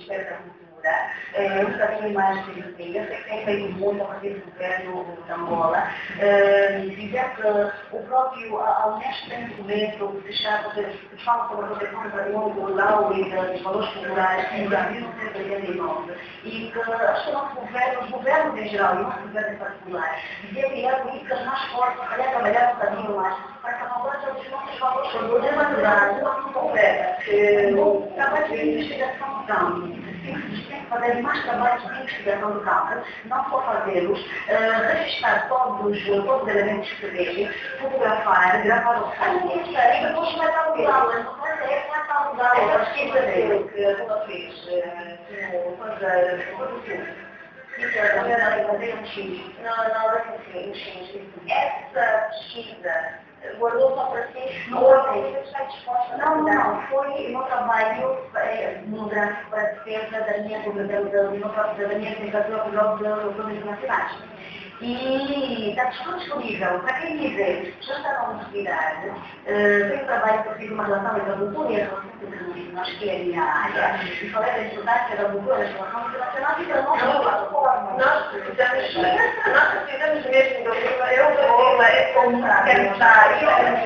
Ministério da Cultura, um bocadinho mais de eu sei que tem feito muito a partir do governo de Angola, dizer que o próprio a Unesco tem um documento que fala sobre a proteção do património cultural e dos valores culturais em 1989 e que os governos em geral e o nosso governo em particular diziam que era políticas mais fortes para trabalhar um bocadinho mais para que a mudança dos nossos valores culturais naturais não se concreta. O trabalho de investigação de campo, tem que fazer mais trabalhos de investigação de campo, não só fazê-los, registrar todos os elementos que vejo, fotografar, gravar o sangue, e depois começar a mudá-las. Não pode ser, começar a mudar essa pesquisa dele que a toda fez, quando fez. Isso é um X. Não, um X. Essa pesquisa guardou só para si? Não, disposta. Não. Foi o meu trabalho monográfico para a defesa da minha candidatura para os Jogos Internacionais. E está tudo disponível. Para quem quiser, já está na universidade, tem um trabalho que eu fiz uma relação entre a cultura e a relação internacional, que é a minha área, e falei da importância da cultura, da relação internacional e da nossa plataforma. Nós precisamos mesmo de uma, é como quero estar,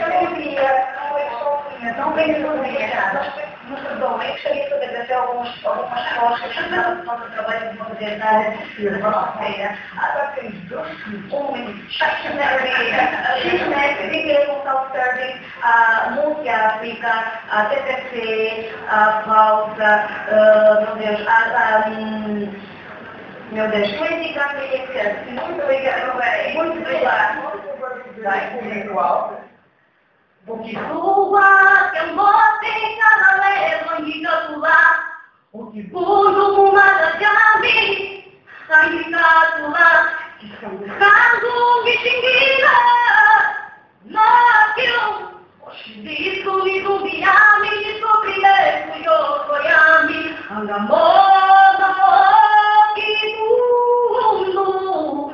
não venho todo dia. Nos perdoem, gostaria de agradecer algumas costas que nós trabalhamos para fazer na área de pesquisa da nossa feira. Há self-serving, Multi-África, a TTC, a Falsa, meu Deus, política, etc. Muito obrigada, muito obrigada. Porque tua, que eu botei cada leva e catular, o que pulo uma da chave, aí catular, que são caso me xinguira, naquilo, disco e dubiami, descobrirei, eu goiami, angamoda, que mundo,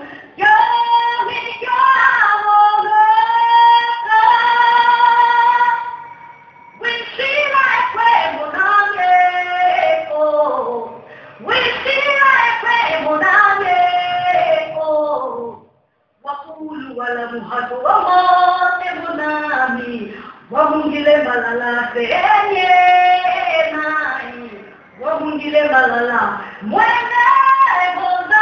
Wamungile malala fenye nai, wamungile malala mwene goza.